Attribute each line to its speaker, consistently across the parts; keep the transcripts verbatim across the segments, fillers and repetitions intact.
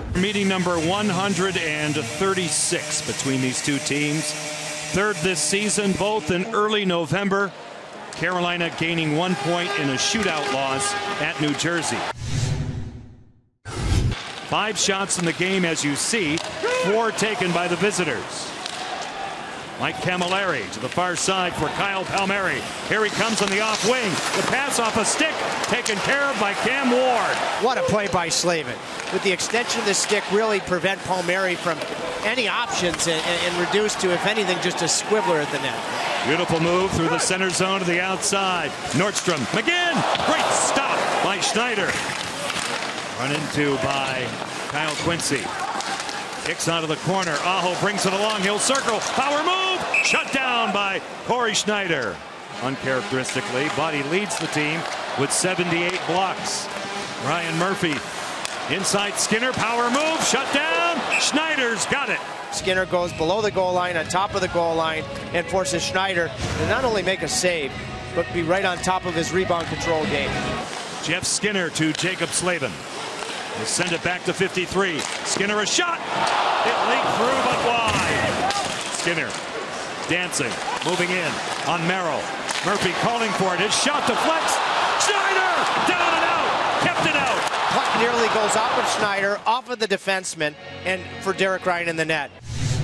Speaker 1: Meeting number one hundred thirty-six between these two teams. Third this season, both in early November. Carolina gaining one point in a shootout loss at New Jersey. Five shots in the game, as you see, four taken by the visitors. Mike Cammalleri to the far side for Kyle Palmieri. Here he comes on the off wing. The pass off a stick, taken care of by Cam Ward.
Speaker 2: What a play by Slavin. With the extension of the stick, really prevent Palmieri from any options and, and, and reduce to, if anything, just a squibbler at the net.
Speaker 1: Beautiful move through the center zone to the outside. Nordstrom, McGinn, great stop by Schneider. Run into by Kyle Quincy. Kicks out of the corner. Aho brings it along. He'll circle. Power move. Shut down by Corey Schneider. Uncharacteristically, Body leads the team with seventy-eight blocks. Ryan Murphy inside Skinner. Power move. Shut down. Schneider's got it.
Speaker 2: Skinner goes below the goal line, on top of the goal line, and forces Schneider to not only make a save, but be right on top of his rebound control game.
Speaker 1: Jeff Skinner to Jacob Slavin. They send it back to fifty-three. Skinner a shot. It leaked through but wide. Skinner dancing, moving in on Merrill. Murphy calling for it. His shot deflects. Schneider down and out. Kept it out.
Speaker 2: Puck nearly goes off of Schneider, off of the defenseman, and for Derek Ryan in the net.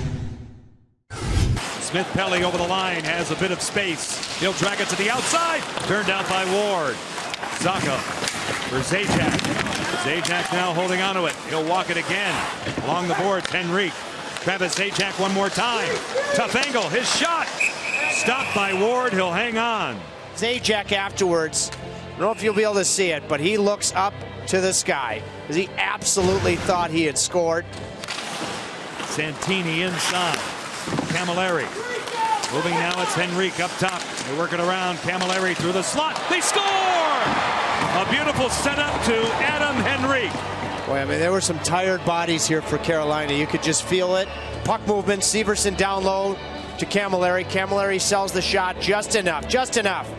Speaker 1: Smith Pelly over the line has a bit of space. He'll drag it to the outside. Turned out by Ward. Zaka for Zajac. Zajac now holding onto it. He'll walk it again. Along the boards, Henrique. Travis Zajac one more time. Tough angle. His shot. Stopped by Ward. He'll hang on.
Speaker 2: Zajac afterwards, I don't know if you'll be able to see it, but he looks up to the sky because he absolutely thought he had scored.
Speaker 1: Santini inside. Cammalleri. Moving now, it's Henrique up top. They work it around. Cammalleri through the slot. They score! A beautiful setup to Adam Henrique.
Speaker 2: Boy, I mean, there were some tired bodies here for Carolina. You could just feel it. Puck movement, Severson down low to Cammalleri. Cammalleri sells the shot just enough, just enough.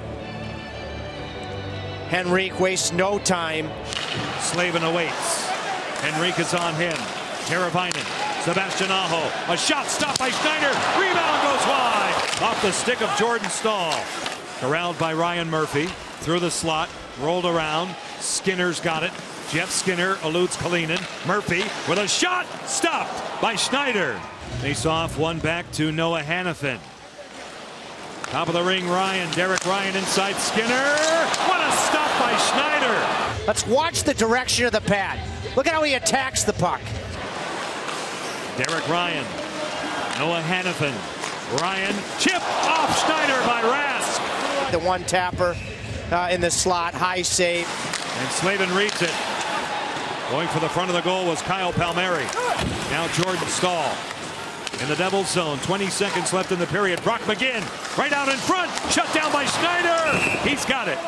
Speaker 2: Henrique wastes no time.
Speaker 1: Slavin awaits. Henrique is on him. Teravainen. Sebastian Aho. A shot stopped by Schneider. Rebound goes wide. Off the stick of Jordan Staal. Corralled by Ryan Murphy. Through the slot. Rolled around. Skinner's got it. Jeff Skinner eludes Kalinin. Murphy with a shot. Stopped by Schneider. Face off, one back to Noah Hanifin. Top of the ring, Ryan. Derek Ryan inside Skinner. What a stop by Schneider.
Speaker 2: Let's watch the direction of the pad. Look at how he attacks the puck.
Speaker 1: Derek Ryan. Noah Hanifin. Ryan. Chip off Schneider by Rask.
Speaker 2: The one tapper uh, in the slot. High save.
Speaker 1: And Slavin reads it. Going for the front of the goal was Kyle Palmieri. Now Jordan Staal. In the Devils zone, twenty seconds left in the period. Brock McGinn right out in front. Shut down by Schneider. He's got it.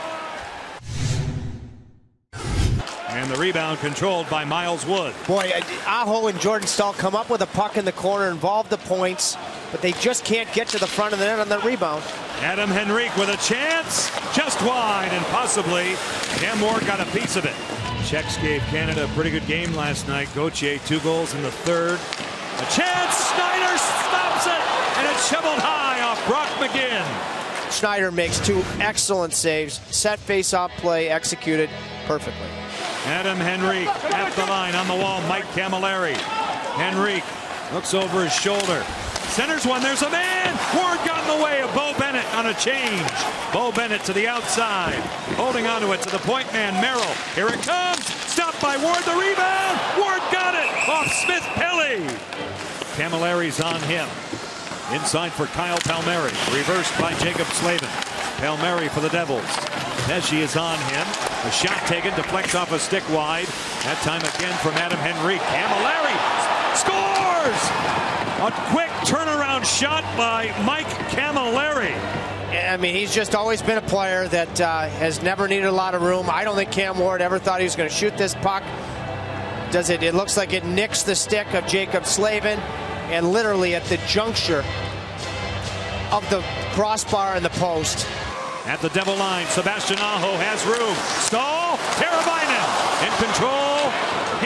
Speaker 1: And the rebound controlled by Miles Wood.
Speaker 2: Boy, Aho and Jordan Staal come up with a puck in the corner, involve the points, but they just can't get to the front of the net on the rebound.
Speaker 1: Adam Henrique with a chance. Just wide, and possibly Cam Ward got a piece of it. Czechs gave Canada a pretty good game last night. Gauthier, two goals in the third. A chance, Schneider stops it, and it's shoveled high off Brock McGinn.
Speaker 2: Schneider makes two excellent saves. Set face-off play executed perfectly.
Speaker 1: Adam Henrique at the line, on the wall, Mike Cammalleri. Henrique looks over his shoulder. Centers one, there's a man! Ward got in the way of Bo Bennett on a change. Bo Bennett to the outside, holding onto it to the point man, Merrill. Here it comes, stopped by Ward, the rebound! Ward got it off Smith Pelly. Camalleri's on him. Inside for Kyle Palmieri, reversed by Jacob Slavin. Palmieri for the Devils. Pesci is on him. A shot taken, deflects off a stick wide. That time again from Adam Henrique. Cammalleri scores! A quick turnaround shot by Mike Cammalleri.
Speaker 2: I mean, he's just always been a player that uh, has never needed a lot of room. I don't think Cam Ward ever thought he was going to shoot this puck. Does it? It looks like it nicks the stick of Jacob Slavin, and literally at the juncture of the crossbar and the post.
Speaker 1: At the Devil line, Sebastian Aho has room. Staal, Teravainen in control. Hainsey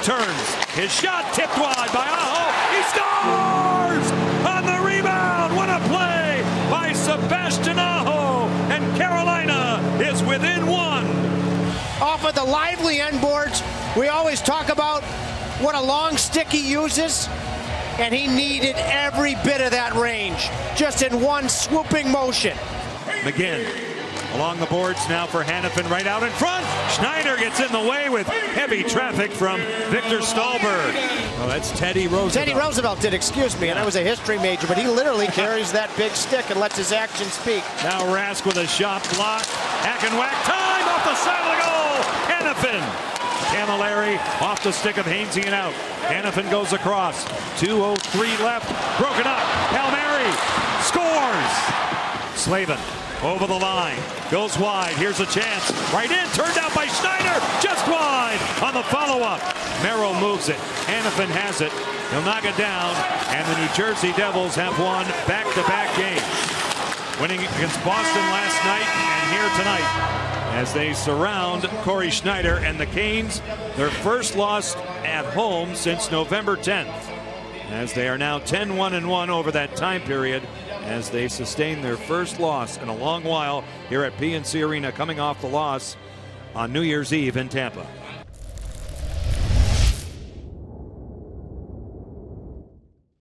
Speaker 1: turns. His shot tipped wide by Aho. He scores on the rebound. What a play by Sebastian Aho. And Carolina is within one.
Speaker 2: Off of the lively end boards, we always talk about what a long stick he uses, and he needed every bit of that range, just in one swooping motion.
Speaker 1: McGinn along the boards now for Hanifin, right out in front. Schneider gets in the way with heavy traffic from Victor Stallberg. Oh, that's Teddy Roosevelt.
Speaker 2: Teddy Roosevelt did, excuse me, and I was a history major, but he literally carries that big stick and lets his actions speak.
Speaker 1: Now Rask with a shot block. Hack and whack time off the side of the goal. Hanifin. Camilleri off the stick of Hainsey and out. Hanifin goes across. two oh three left. Broken up. Palmieri scores. Slavin over the line. Goes wide. Here's a chance. Right in. Turned out by Schneider. Just wide on the follow-up. Merrill moves it. Hanifin has it. He'll knock it down. And the New Jersey Devils have won back-to-back games. Winning against Boston last night and here tonight as they surround Corey Schneider and the Canes, their first loss at home since November tenth, as they are now ten one and one over that time period, as they sustain their first loss in a long while here at P N C Arena, coming off the loss on New Year's Eve in Tampa.